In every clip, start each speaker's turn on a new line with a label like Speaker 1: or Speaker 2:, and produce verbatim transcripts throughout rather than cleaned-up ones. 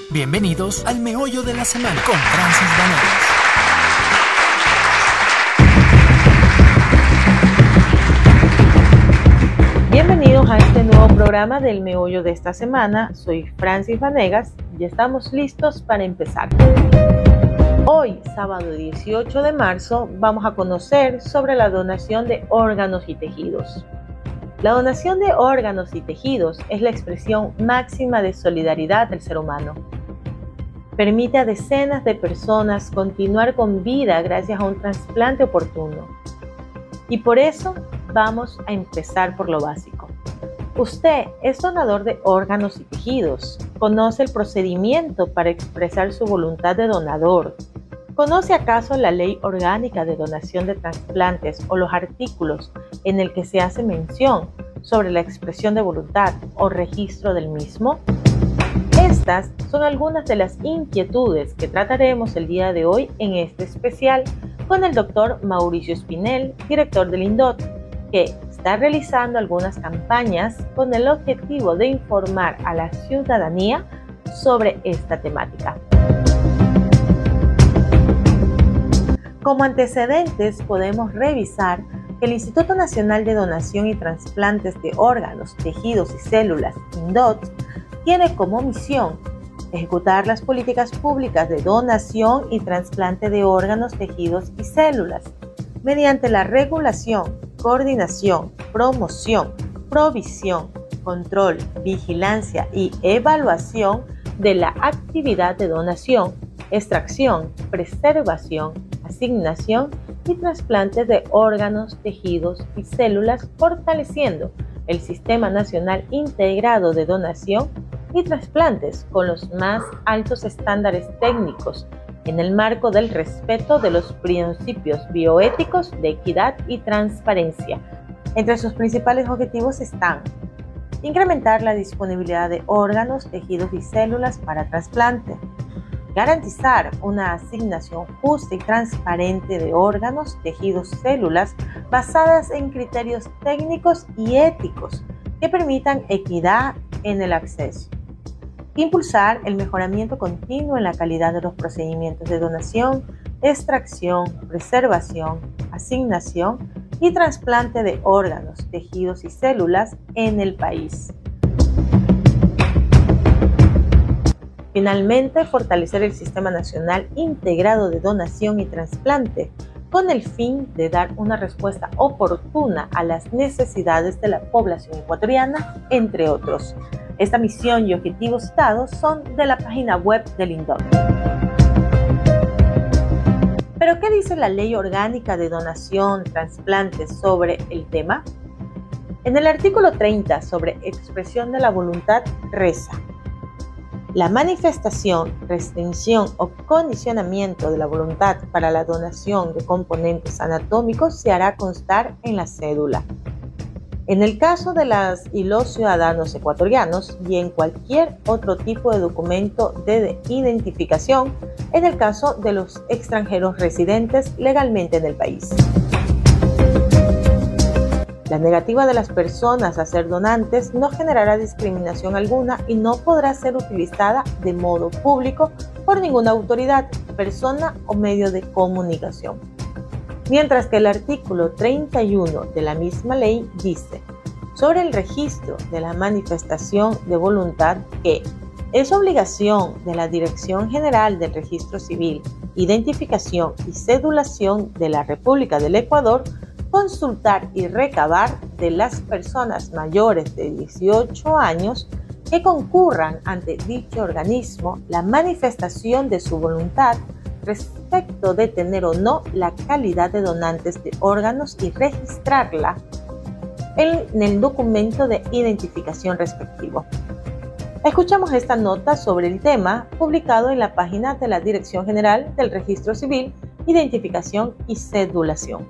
Speaker 1: Bienvenidos al Meollo de la Semana con Francis Vanegas.
Speaker 2: Bienvenidos a este nuevo programa del Meollo de esta semana. Soy Francis Vanegas y estamos listos para empezar. Hoy, sábado dieciocho de marzo, vamos a conocer sobre la donación de órganos y tejidos. La donación de órganos y tejidos es la expresión máxima de solidaridad del ser humano. Permite a decenas de personas continuar con vida gracias a un trasplante oportuno. Y por eso vamos a empezar por lo básico. Usted es donador de órganos y tejidos. ¿Conoce el procedimiento para expresar su voluntad de donador? ¿Conoce acaso la Ley Orgánica de Donación de Trasplantes o los artículos en el que se hace mención sobre la expresión de voluntad o registro del mismo? Estas son algunas de las inquietudes que trataremos el día de hoy en este especial con el doctor Mauricio Espinel, director del INDOT, que está realizando algunas campañas con el objetivo de informar a la ciudadanía sobre esta temática. Como antecedentes, podemos revisar que el Instituto Nacional de Donación y Trasplantes de Órganos, Tejidos y Células, INDOT, tiene como misión ejecutar las políticas públicas de donación y trasplante de órganos, tejidos y células mediante la regulación, coordinación, promoción, provisión, control, vigilancia y evaluación de la actividad de donación, extracción, preservación, asignación y trasplantes de órganos, tejidos y células, fortaleciendo el Sistema Nacional Integrado de Donación y Trasplantes con los más altos estándares técnicos en el marco del respeto de los principios bioéticos de equidad y transparencia. Entre sus principales objetivos están incrementar la disponibilidad de órganos, tejidos y células para trasplante, garantizar una asignación justa y transparente de órganos, tejidos, células basadas en criterios técnicos y éticos que permitan equidad en el acceso. Impulsar el mejoramiento continuo en la calidad de los procedimientos de donación, extracción, preservación, asignación y trasplante de órganos, tejidos y células en el país. Finalmente, fortalecer el Sistema Nacional Integrado de Donación y Trasplante con el fin de dar una respuesta oportuna a las necesidades de la población ecuatoriana, entre otros. Esta misión y objetivos citados son de la página web del INDOT. ¿Pero qué dice la Ley Orgánica de Donación, Trasplantes sobre el tema? En el artículo treinta sobre expresión de la voluntad reza: la manifestación, restricción o condicionamiento de la voluntad para la donación de componentes anatómicos se hará constar en la cédula. En el caso de las y los ciudadanos ecuatorianos y en cualquier otro tipo de documento de identificación, en el caso de los extranjeros residentes legalmente en el país. La negativa de las personas a ser donantes no generará discriminación alguna y no podrá ser utilizada de modo público por ninguna autoridad, persona o medio de comunicación. Mientras que el artículo treinta y uno de la misma ley dice sobre el registro de la manifestación de voluntad que es obligación de la Dirección General del Registro Civil, Identificación y Cedulación de la República del Ecuador consultar y recabar de las personas mayores de dieciocho años que concurran ante dicho organismo la manifestación de su voluntad respecto de tener o no la calidad de donantes de órganos y registrarla en el documento de identificación respectivo. Escuchamos esta nota sobre el tema publicado en la página de la Dirección General del Registro Civil, Identificación y Cedulación.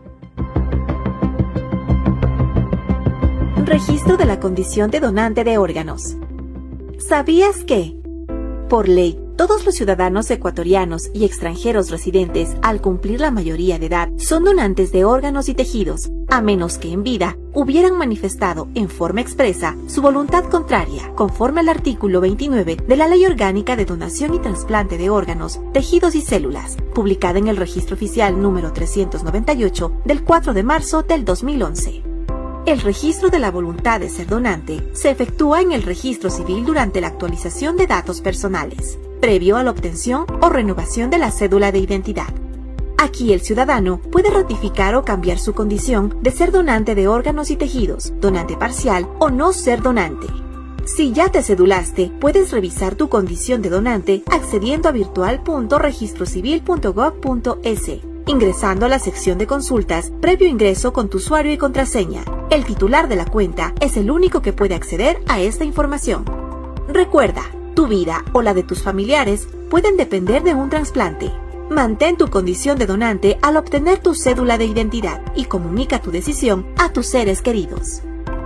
Speaker 3: Registro de la condición de donante de órganos. ¿Sabías que, por ley, todos los ciudadanos ecuatorianos y extranjeros residentes, al cumplir la mayoría de edad, son donantes de órganos y tejidos, a menos que en vida hubieran manifestado en forma expresa su voluntad contraria, conforme al artículo veintinueve de la Ley Orgánica de Donación y Trasplante de Órganos, Tejidos y Células, publicada en el Registro Oficial número trescientos noventa y ocho del cuatro de marzo del dos mil once. El registro de la voluntad de ser donante se efectúa en el registro civil durante la actualización de datos personales, previo a la obtención o renovación de la cédula de identidad. Aquí el ciudadano puede ratificar o cambiar su condición de ser donante de órganos y tejidos, donante parcial o no ser donante. Si ya te cedulaste, puedes revisar tu condición de donante accediendo a virtual punto registro civil punto gob punto es, ingresando a la sección de consultas previo ingreso con tu usuario y contraseña. El titular de la cuenta es el único que puede acceder a esta información. Recuerda, tu vida o la de tus familiares pueden depender de un trasplante. Mantén tu condición de donante al obtener tu cédula de identidad y comunica tu decisión a tus seres queridos.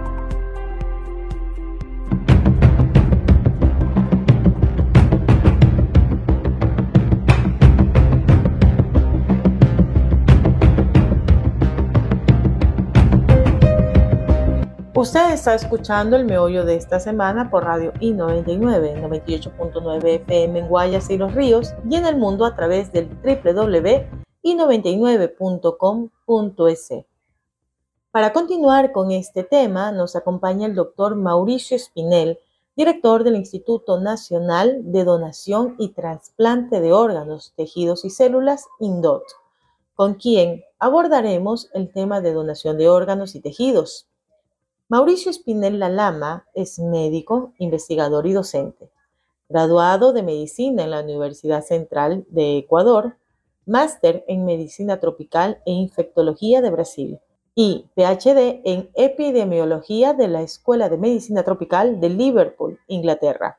Speaker 2: Usted está escuchando el meollo de esta semana por Radio I noventa y nueve, noventa y ocho punto nueve F M en Guayas y Los Ríos y en el mundo a través del doble u doble u doble u punto i noventa y nueve punto com punto es. Para continuar con este tema nos acompaña el doctor Mauricio Espinel, director del Instituto Nacional de Donación y Trasplante de Órganos, Tejidos y Células, INDOT, con quien abordaremos el tema de donación de órganos y tejidos. Mauricio Espinel Lalama es médico, investigador y docente, graduado de Medicina en la Universidad Central de Ecuador, máster en Medicina Tropical e Infectología de Brasil y P H D en Epidemiología de la Escuela de Medicina Tropical de Liverpool, Inglaterra.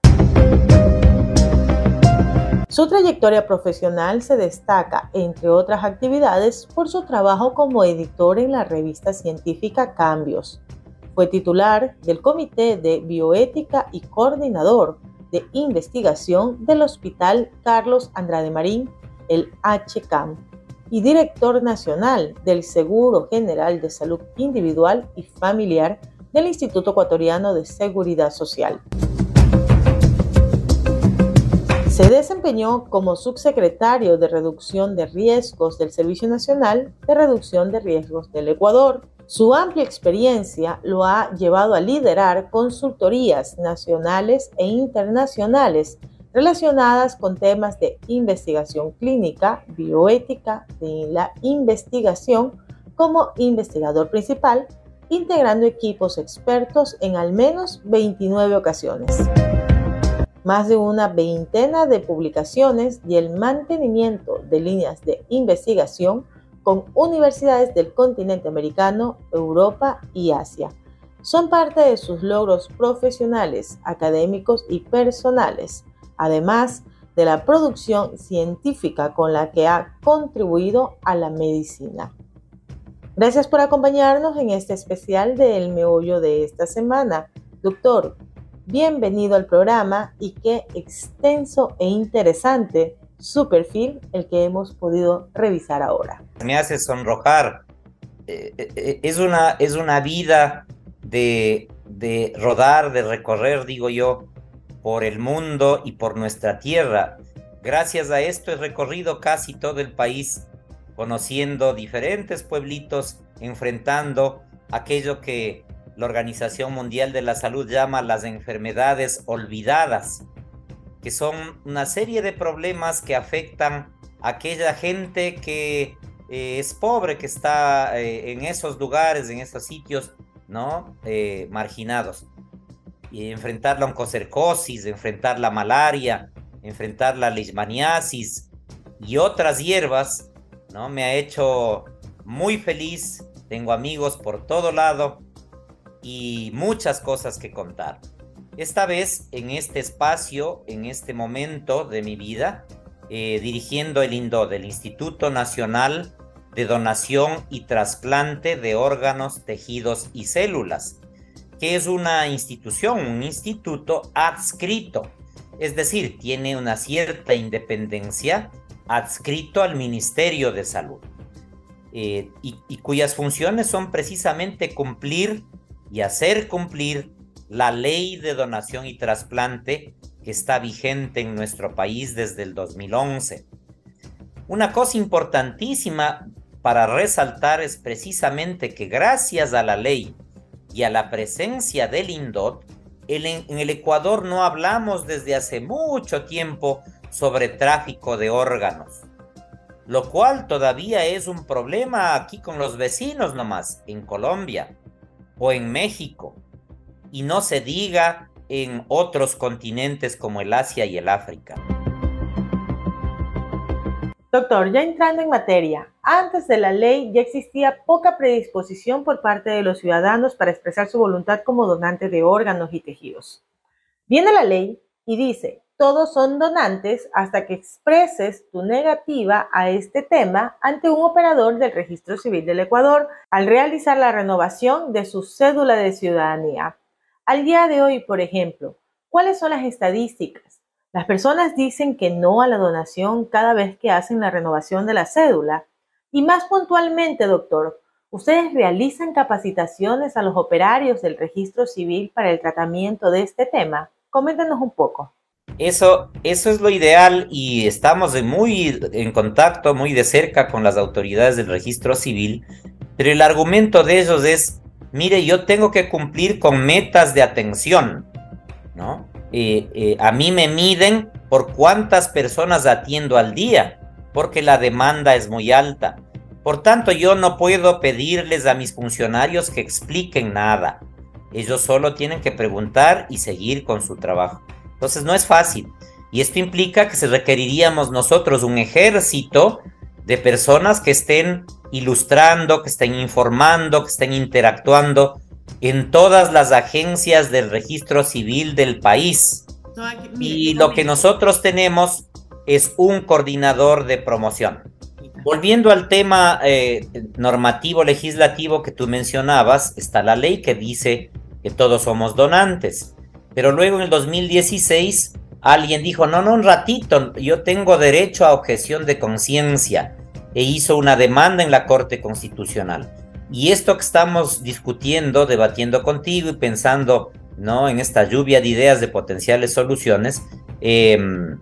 Speaker 2: Su trayectoria profesional se destaca, entre otras actividades, por su trabajo como editor en la revista científica Cambios. Fue titular del Comité de Bioética y coordinador de investigación del Hospital Carlos Andrade Marín, el H C A M, y director nacional del Seguro General de Salud Individual y Familiar del Instituto Ecuatoriano de Seguridad Social. Se desempeñó como subsecretario de Reducción de Riesgos del Servicio Nacional de Reducción de Riesgos del Ecuador. Su amplia experiencia lo ha llevado a liderar consultorías nacionales e internacionales relacionadas con temas de investigación clínica, bioética, de la investigación como investigador principal, integrando equipos expertos en al menos veintinueve ocasiones. Más de una veintena de publicaciones y el mantenimiento de líneas de investigación con universidades del continente americano, Europa y Asia. Son parte de sus logros profesionales, académicos y personales, además de la producción científica con la que ha contribuido a la medicina. Gracias por acompañarnos en este especial de El Meollo de esta semana. Doctor, bienvenido al programa y qué extenso e interesante su perfil, el que hemos podido revisar ahora.
Speaker 4: Me hace sonrojar. Eh, eh, es, una, es una vida de, de rodar, de recorrer, digo yo, por el mundo y por nuestra tierra. Gracias a esto he recorrido casi todo el país, conociendo diferentes pueblitos, enfrentando aquello que la Organización Mundial de la Salud llama las enfermedades olvidadas, que son una serie de problemas que afectan a aquella gente que eh, es pobre, que está eh, en esos lugares, en esos sitios, ¿no? Eh, marginados. Y enfrentar la oncocercosis, enfrentar la malaria, enfrentar la leishmaniasis y otras hierbas, ¿no? Me ha hecho muy feliz. Tengo amigos por todo lado y muchas cosas que contar. Esta vez, en este espacio, en este momento de mi vida, eh, dirigiendo el INDOT, el Instituto Nacional de Donación y Trasplante de Órganos, Tejidos y Células, que es una institución, un instituto adscrito, es decir, tiene una cierta independencia, adscrito al Ministerio de Salud. eh, y, y cuyas funciones son precisamente cumplir y hacer cumplir la ley de donación y trasplante que está vigente en nuestro país desde el dos mil once. Una cosa importantísima para resaltar es precisamente que gracias a la ley y a la presencia del INDOT, el, en el Ecuador no hablamos desde hace mucho tiempo sobre tráfico de órganos, lo cual todavía es un problema aquí con los vecinos nomás, en Colombia o en México, y no se diga en otros continentes como el Asia y el África.
Speaker 2: Doctor, ya entrando en materia, antes de la ley ya existía poca predisposición por parte de los ciudadanos para expresar su voluntad como donante de órganos y tejidos. Viene la ley y dice, todos son donantes hasta que expreses tu negativa a este tema ante un operador del Registro Civil del Ecuador al realizar la renovación de su cédula de ciudadanía. Al día de hoy, por ejemplo, ¿cuáles son las estadísticas? Las personas dicen que no a la donación cada vez que hacen la renovación de la cédula. Y más puntualmente, doctor, ¿ustedes realizan capacitaciones a los operarios del Registro Civil para el tratamiento de este tema? Coméntenos un poco.
Speaker 4: Eso, eso es lo ideal y estamos de muy en contacto, muy de cerca con las autoridades del Registro Civil, pero el argumento de ellos es, mire, yo tengo que cumplir con metas de atención, ¿no? Eh, eh, a mí me miden por cuántas personas atiendo al día, porque la demanda es muy alta. Por tanto, yo no puedo pedirles a mis funcionarios que expliquen nada. Ellos solo tienen que preguntar y seguir con su trabajo. Entonces, no es fácil. Y esto implica que se requeriríamos nosotros un ejército de personas que estén ilustrando, que estén informando, que estén interactuando en todas las agencias del registro civil del país. Y lo que nosotros tenemos es un coordinador de promoción. Volviendo al tema eh, normativo legislativo que tú mencionabas, está la ley que dice que todos somos donantes. Pero luego en el dos mil dieciséis alguien dijo, no, no, un ratito, yo tengo derecho a objeción de conciencia, e hizo una demanda en la Corte Constitucional. Y esto que estamos discutiendo, debatiendo contigo y pensando, ¿no?, en esta lluvia de ideas de potenciales soluciones, eh,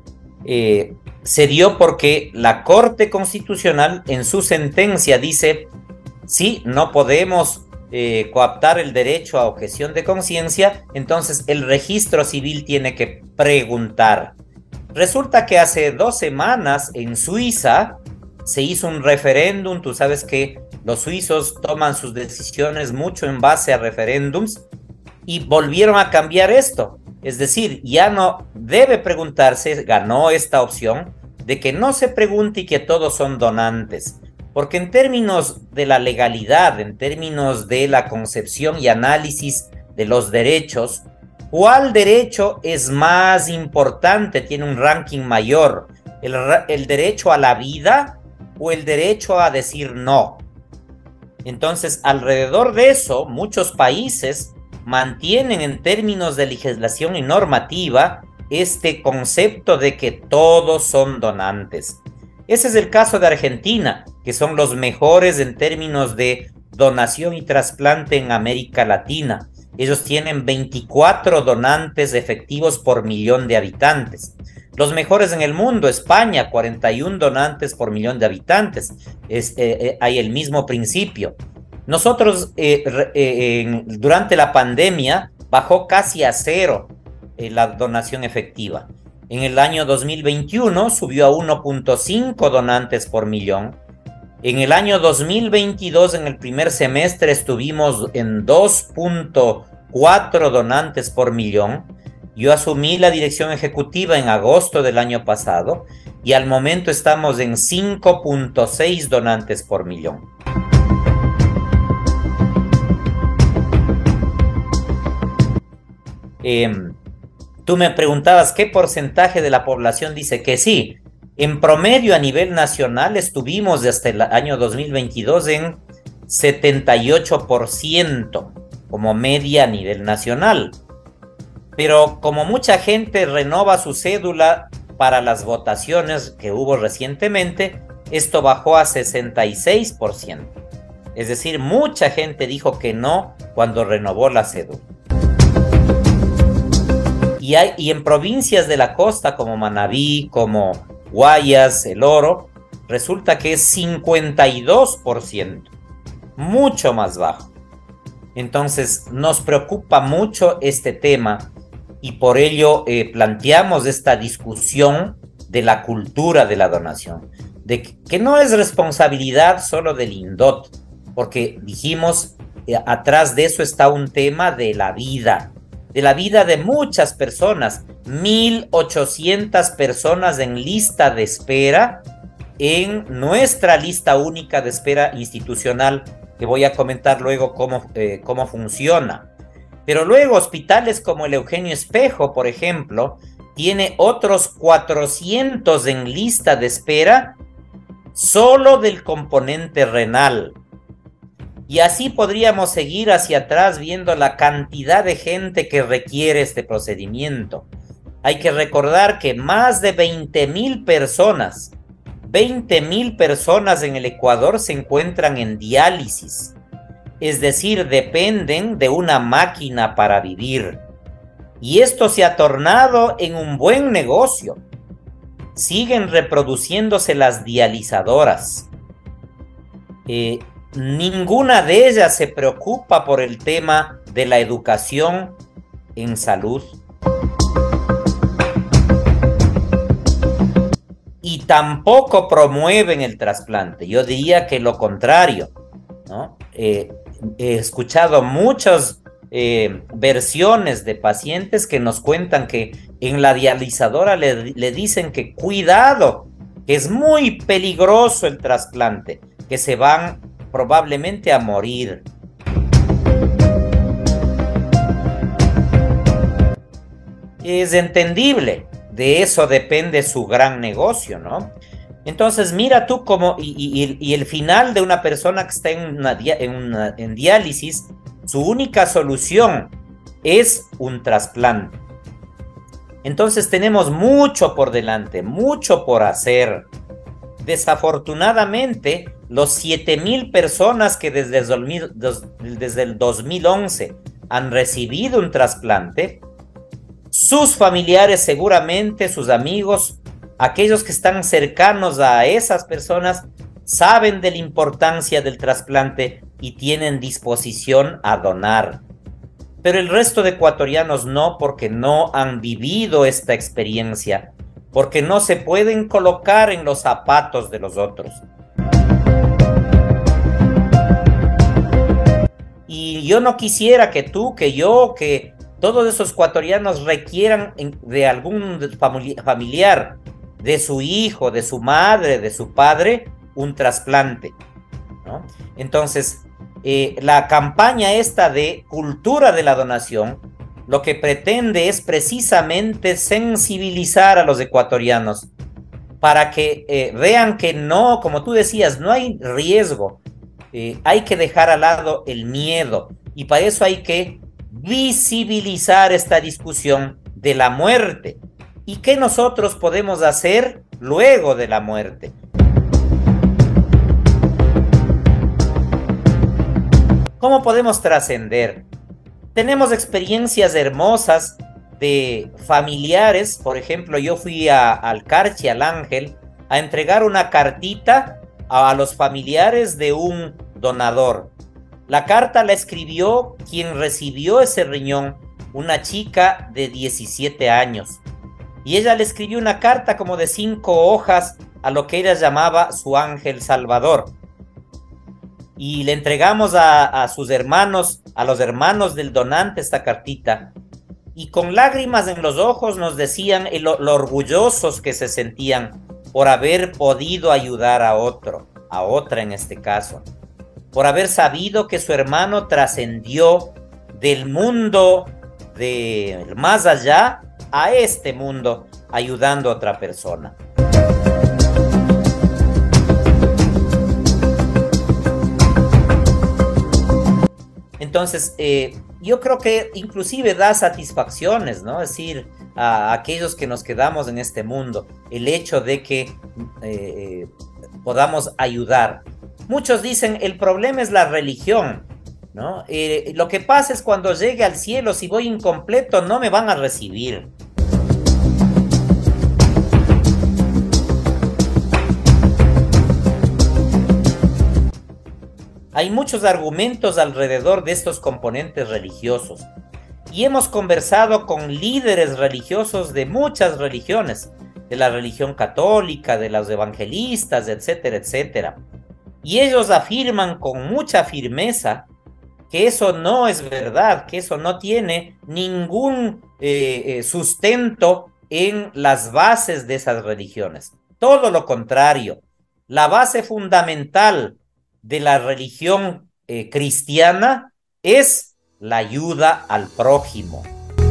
Speaker 4: eh, se dio porque la Corte Constitucional en su sentencia dice, sí, no podemos eh, coaptar el derecho a objeción de conciencia, entonces el registro civil tiene que preguntar. Resulta que hace dos semanas en Suiza se hizo un referéndum. Tú sabes que los suizos toman sus decisiones mucho en base a referéndums y volvieron a cambiar esto. Es decir, ya no debe preguntarse, ganó esta opción de que no se pregunte y que todos son donantes. Porque en términos de la legalidad, en términos de la concepción y análisis de los derechos, ¿cuál derecho es más importante, tiene un ranking mayor? ¿El, el derecho a la vida o el derecho a decir no? Entonces, alrededor de eso, muchos países mantienen en términos de legislación y normativa este concepto de que todos son donantes. Ese es el caso de Argentina, que son los mejores en términos de donación y trasplante en América Latina. Ellos tienen veinticuatro donantes efectivos por millón de habitantes. Los mejores en el mundo, España, cuarenta y uno donantes por millón de habitantes. Es, eh, eh, hay el mismo principio. Nosotros, eh, eh, en, durante la pandemia, bajó casi a cero eh, la donación efectiva. En el año dos mil veintiuno subió a uno punto cinco donantes por millón. En el año dos mil veintidós, en el primer semestre, estuvimos en dos punto cuatro donantes por millón. Yo asumí la dirección ejecutiva en agosto del año pasado y al momento estamos en cinco punto seis donantes por millón. Eh, tú me preguntabas qué porcentaje de la población dice que sí. En promedio a nivel nacional estuvimos desde el año dos mil veintidós en setenta y ocho por ciento como media a nivel nacional. Pero como mucha gente renova su cédula para las votaciones que hubo recientemente, esto bajó a sesenta y seis por ciento. Es decir, mucha gente dijo que no cuando renovó la cédula. Y, hay, y en provincias de la costa como Manabí, como Guayas, El Oro, resulta que es cincuenta y dos por ciento, mucho más bajo. Entonces nos preocupa mucho este tema y por ello eh, planteamos esta discusión de la cultura de la donación, de que, que no es responsabilidad solo del INDOT, porque dijimos, eh, atrás de eso está un tema de la vida, de la vida de muchas personas, mil ochocientas personas en lista de espera, en nuestra lista única de espera institucional, que voy a comentar luego cómo, eh, cómo funciona. Pero luego hospitales como el Eugenio Espejo, por ejemplo, tiene otros cuatrocientos en lista de espera solo del componente renal. Y así podríamos seguir hacia atrás viendo la cantidad de gente que requiere este procedimiento. Hay que recordar que más de veinte mil personas, veinte mil personas en el Ecuador se encuentran en diálisis. Es decir, dependen de una máquina para vivir. Y esto se ha tornado en un buen negocio. Siguen reproduciéndose las dializadoras. Eh, Ninguna de ellas se preocupa por el tema de la educación en salud. Y tampoco promueven el trasplante. Yo diría que lo contrario, ¿no? Eh, he escuchado muchas eh, versiones de pacientes que nos cuentan que en la dializadora le, le dicen que cuidado, que es muy peligroso el trasplante, que se van probablemente a morir. Es entendible, de eso depende su gran negocio, ¿no? Entonces mira tú cómo, y, y, y el final de una persona que está en, una, en, una, en diálisis, su única solución es un trasplante. Entonces tenemos mucho por delante, mucho por hacer. Desafortunadamente, los siete mil personas que desde el, dos mil, dos, desde el dos mil once han recibido un trasplante, sus familiares seguramente, sus amigos, aquellos que están cercanos a esas personas, saben de la importancia del trasplante y tienen disposición a donar. Pero el resto de ecuatorianos no, porque no han vivido esta experiencia, porque no se pueden colocar en los zapatos de los otros. Y yo no quisiera que tú, que yo, que todos esos ecuatorianos requieran de algún familiar, de su hijo, de su madre, de su padre, un trasplante, ¿no? Entonces, eh, la campaña esta de cultura de la donación, lo que pretende es precisamente sensibilizar a los ecuatorianos para que eh, vean que no, como tú decías, no hay riesgo. Eh, hay que dejar al lado el miedo y para eso hay que visibilizar esta discusión de la muerte y qué nosotros podemos hacer luego de la muerte. ¿Cómo podemos trascender? Tenemos experiencias hermosas de familiares. Por ejemplo, yo fui a, al Carchi, al Ángel, a entregar una cartita a, a los familiares de un donador. La carta la escribió quien recibió ese riñón, una chica de diecisiete años. Y ella le escribió una carta como de cinco hojas a lo que ella llamaba su ángel salvador. Y le entregamos a, a sus hermanos, a los hermanos del donante esta cartita. Y con lágrimas en los ojos nos decían el, lo orgullosos que se sentían por haber podido ayudar a otro, a otra en este caso. Por haber sabido que su hermano trascendió del mundo del más allá a este mundo, ayudando a otra persona. Entonces, eh, yo creo que inclusive da satisfacciones, ¿no? Es decir, a aquellos que nos quedamos en este mundo, el hecho de que eh, podamos ayudar. Muchos dicen, el problema es la religión, ¿no? Eh, lo que pasa es cuando llegue al cielo, si voy incompleto, no me van a recibir. Hay muchos argumentos alrededor de estos componentes religiosos y hemos conversado con líderes religiosos de muchas religiones, de la religión católica, de los evangelistas, etcétera, etcétera. Y ellos afirman con mucha firmeza que eso no es verdad, que eso no tiene ningún eh, eh, sustento en las bases de esas religiones. Todo lo contrario, la base fundamental de la religión eh, cristiana es la ayuda al prójimo.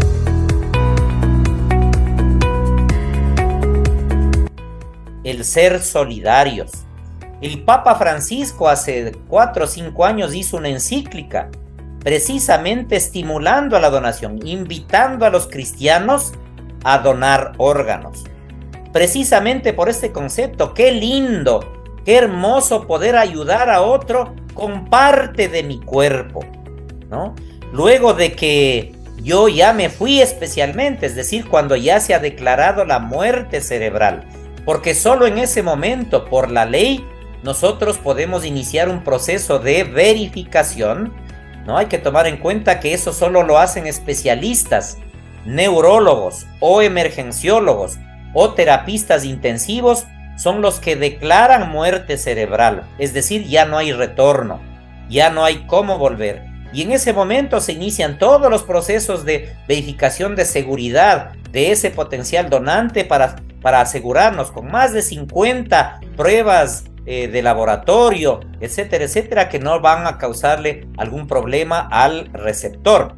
Speaker 4: El ser solidarios. El Papa Francisco hace cuatro o cinco años hizo una encíclica precisamente estimulando a la donación, invitando a los cristianos a donar órganos. Precisamente por este concepto, qué lindo, qué hermoso poder ayudar a otro con parte de mi cuerpo, ¿no? Luego de que yo ya me fui especialmente, es decir, cuando ya se ha declarado la muerte cerebral, porque solo en ese momento, por la ley, nosotros podemos iniciar un proceso de verificación, ¿no? Hay que tomar en cuenta que eso solo lo hacen especialistas, neurólogos o emergenciólogos o terapistas intensivos, son los que declaran muerte cerebral, es decir, ya no hay retorno, ya no hay cómo volver. Y en ese momento se inician todos los procesos de verificación de seguridad de ese potencial donante para, para asegurarnos con más de cincuenta pruebas eh, de laboratorio, etcétera, etcétera, que no van a causarle algún problema al receptor.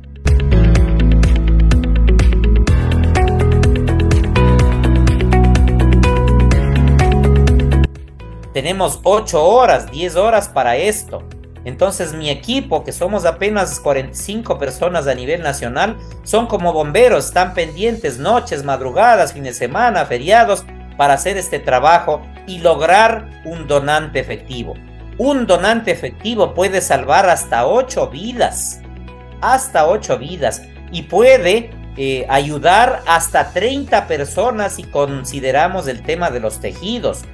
Speaker 4: Tenemos ocho horas, diez horas para esto. Entonces mi equipo, que somos apenas cuarenta y cinco personas a nivel nacional, son como bomberos, están pendientes noches, madrugadas, fines de semana, feriados, para hacer este trabajo y lograr un donante efectivo. Un donante efectivo puede salvar hasta ocho vidas, hasta ocho vidas, y puede eh, ayudar hasta treinta personas si consideramos el tema de los tejidos.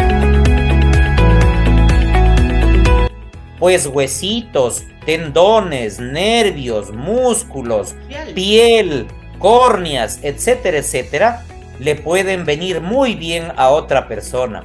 Speaker 4: Pues huesitos, tendones, nervios, músculos, piel, piel córneas, etcétera, etcétera, le pueden venir muy bien a otra persona.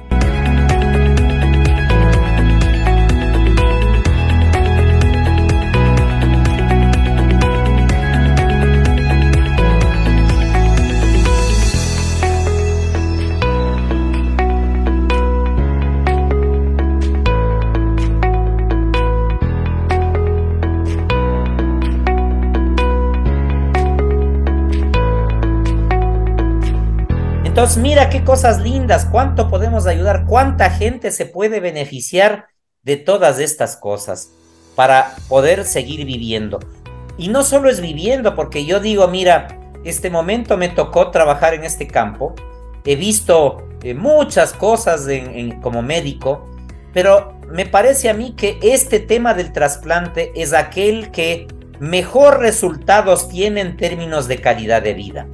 Speaker 4: Entonces, mira qué cosas lindas, cuánto podemos ayudar, cuánta gente se puede beneficiar de todas estas cosas para poder seguir viviendo. Y no solo es viviendo, porque yo digo, mira, este momento me tocó trabajar en este campo, he visto eh, muchas cosas en, en, como médico, pero me parece a mí que este tema del trasplante es aquel que mejor resultados tiene en términos de calidad de vida.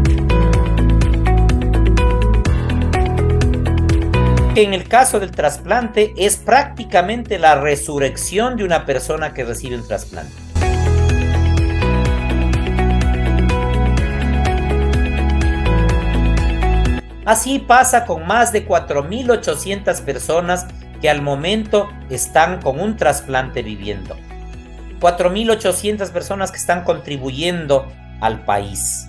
Speaker 4: En el caso del trasplante es prácticamente la resurrección de una persona que recibe un trasplante. Así pasa con más de cuatro mil ochocientas personas que al momento están con un trasplante viviendo. cuatro mil ochocientas personas que están contribuyendo al país.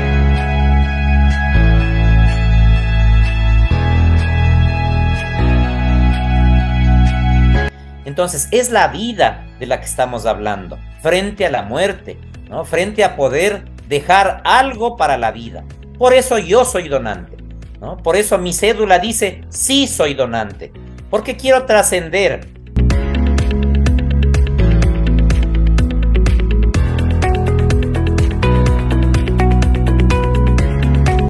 Speaker 4: Entonces, es la vida de la que estamos hablando, frente a la muerte, ¿no? Frente a poder dejar algo para la vida. Por eso yo soy donante, ¿no? Por eso mi cédula dice, sí soy donante, porque quiero trascender.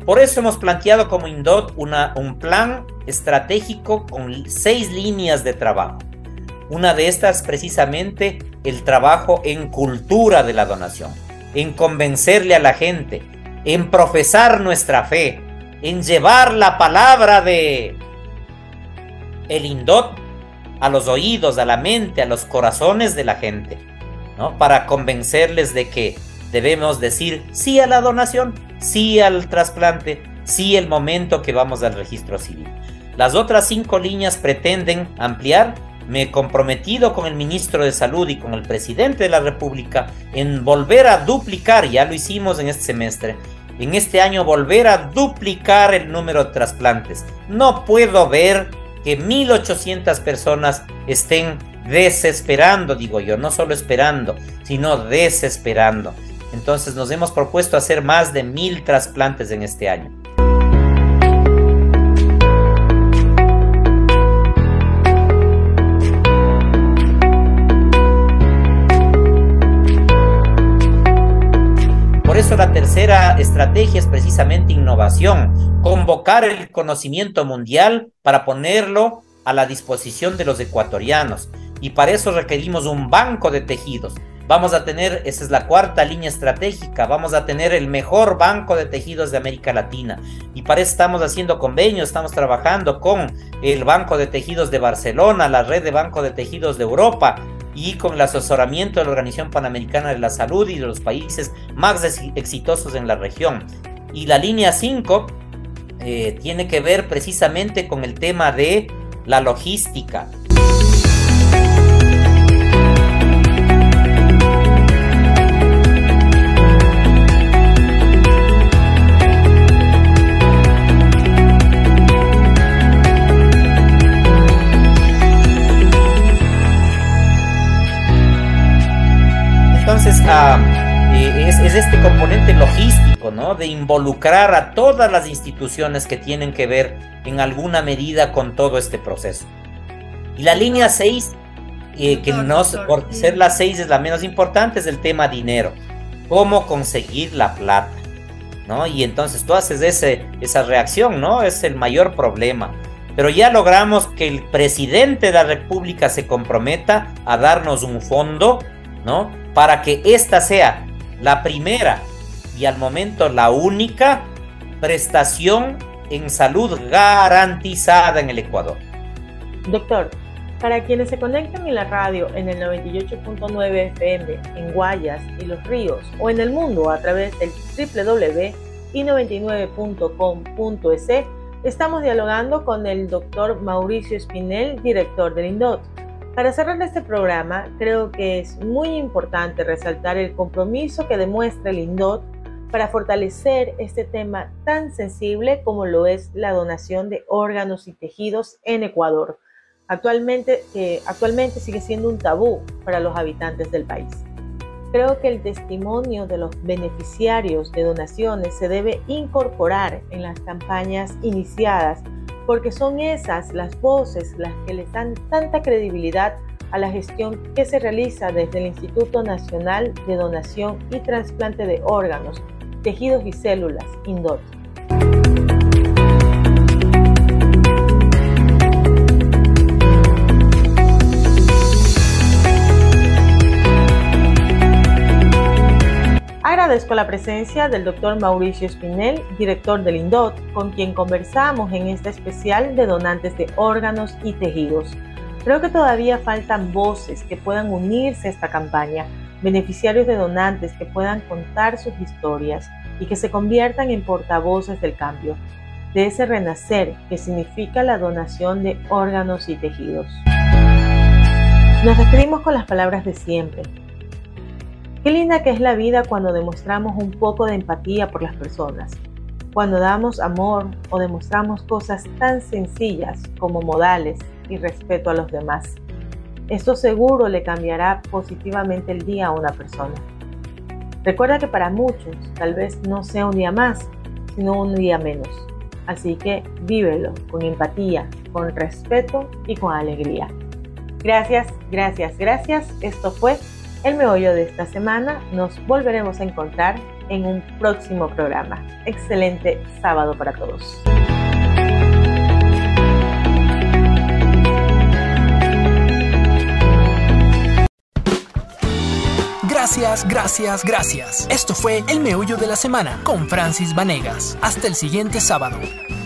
Speaker 4: Por eso hemos planteado como INDOT una, un plan estratégico con seis líneas de trabajo. Una de estas precisamente el trabajo en cultura de la donación, en convencerle a la gente, en profesar nuestra fe, en llevar la palabra de el INDOT a los oídos, a la mente, a los corazones de la gente, ¿no? Para convencerles de que debemos decir sí a la donación, sí al trasplante, sí el momento que vamos al registro civil. Las otras cinco líneas pretenden ampliar. Me he comprometido con el ministro de Salud y con el presidente de la República en volver a duplicar, ya lo hicimos en este semestre, en este año volver a duplicar el número de trasplantes. No puedo ver que mil ochocientas personas estén desesperando, digo yo, no solo esperando, sino desesperando. Entonces nos hemos propuesto hacer más de mil trasplantes en este año. Por eso la tercera estrategia es precisamente innovación, convocar el conocimiento mundial para ponerlo a la disposición de los ecuatorianos. Y para eso requerimos un banco de tejidos. Vamos a tener, esa es la cuarta línea estratégica, vamos a tener el mejor banco de tejidos de América Latina. Y para eso estamos haciendo convenios, estamos trabajando con el Banco de Tejidos de Barcelona, la Red de Banco de Tejidos de Europa, y con el asesoramiento de la Organización Panamericana de la Salud y de los países más exitosos en la región. Y la línea cinco eh, tiene que ver precisamente con el tema de la logística. Entonces, uh, eh, es, es este componente logístico, ¿no? De involucrar a todas las instituciones que tienen que ver en alguna medida con todo este proceso. Y la línea seis, eh, que no, por ser la seis es la menos importante, es el tema dinero. ¿Cómo conseguir la plata? ¿No? Y entonces tú haces ese, esa reacción, ¿no? Es el mayor problema. Pero ya logramos que el presidente de la República se comprometa a darnos un fondo, ¿no? Para que esta sea la primera y al momento la única prestación en salud garantizada en el Ecuador.
Speaker 2: Doctor, para quienes se conectan en la radio en el noventa y ocho punto nueve F M en Guayas y Los Ríos o en el mundo a través del doble u doble u doble u punto i noventa y nueve punto com punto es, estamos dialogando con el doctor Mauricio Espinel, director del INDOT. Para cerrar este programa, creo que es muy importante resaltar el compromiso que demuestra el INDOT para fortalecer este tema tan sensible como lo es la donación de órganos y tejidos en Ecuador, actualmente, que actualmente sigue siendo un tabú para los habitantes del país. Creo que el testimonio de los beneficiarios de donaciones se debe incorporar en las campañas iniciadas, porque son esas las voces las que les dan tanta credibilidad a la gestión que se realiza desde el Instituto Nacional de Donación y Trasplante de Órganos, Tejidos y Células, INDOT. Agradezco la presencia del doctor Mauricio Espinel, director del INDOT, con quien conversamos en este especial de donantes de órganos y tejidos. Creo que todavía faltan voces que puedan unirse a esta campaña, beneficiarios de donantes que puedan contar sus historias y que se conviertan en portavoces del cambio, de ese renacer que significa la donación de órganos y tejidos. Nos despedimos con las palabras de siempre. Qué linda que es la vida cuando demostramos un poco de empatía por las personas, cuando damos amor o demostramos cosas tan sencillas como modales y respeto a los demás. Esto seguro le cambiará positivamente el día a una persona. Recuerda que para muchos tal vez no sea un día más, sino un día menos. Así que vívelo con empatía, con respeto y con alegría. Gracias, gracias, gracias. Esto fue El Meollo de esta semana. Nos volveremos a encontrar en un próximo programa. Excelente sábado para todos.
Speaker 1: Gracias, gracias, gracias. Esto fue El Meollo de la Semana con Francis Vanegas. Hasta el siguiente sábado.